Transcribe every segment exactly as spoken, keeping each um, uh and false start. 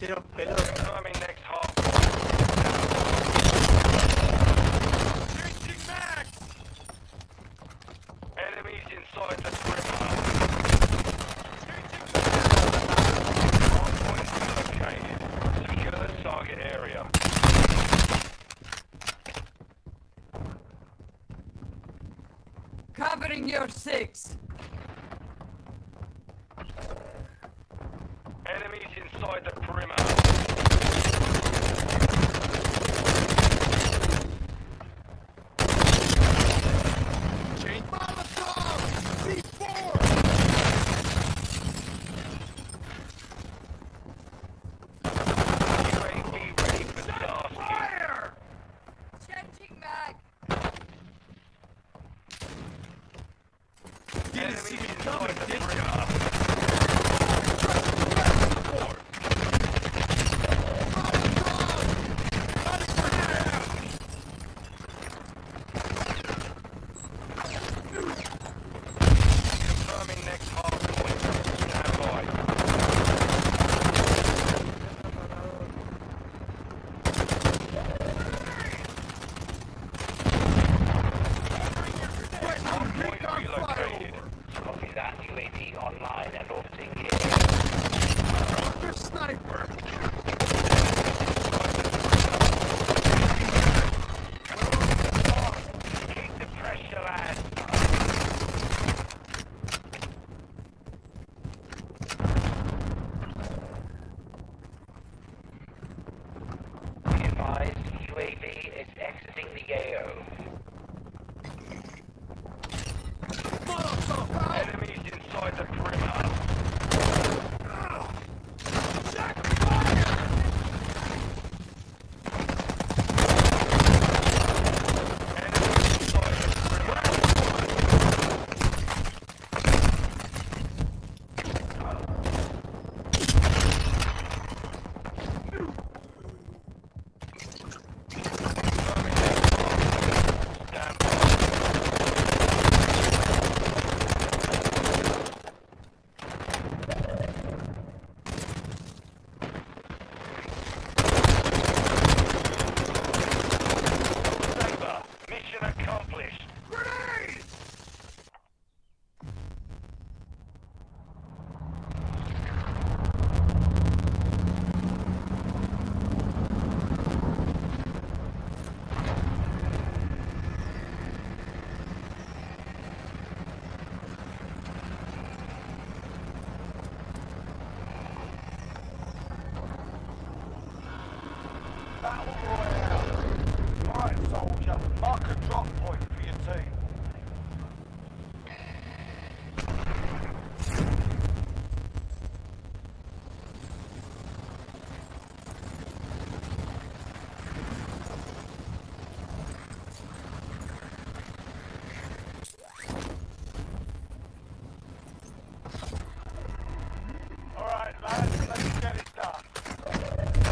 Cero pelos. Confirming next hop. Changing mag! Enemies inside the perimeter. Hard points located. Secure the target area. Covering your six. Enemies inside the perimeter. Chain Molotov! C four! U A V ready for tasking. Fire! Changing mag. Didn't see Enemies me inside coming, the did ya? perimeter. Support! Molotov! Got it for down! Confirming next hard point. Stand by. Hard point Recon relocated. flyover! Copy that. U A V online and orbiting the Your sniper! Keep the pressure, lad. Be advised, U A V is exiting the A O. Molotov out! Enemies inside the perimeter. Jack fire! Enemies inside the perimeter. Stand by. Saber, mission accomplished. Grenade! Battle Royale. Alright, soldier. Mark a drop point for your team. Alright, lads, let's get it done.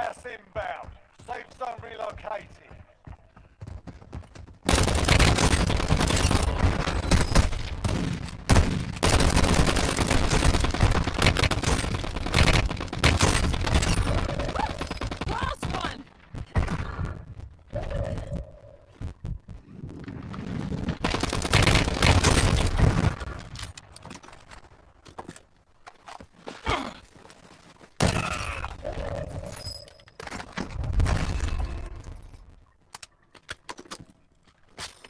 Gas inbound. Safe zone relocated.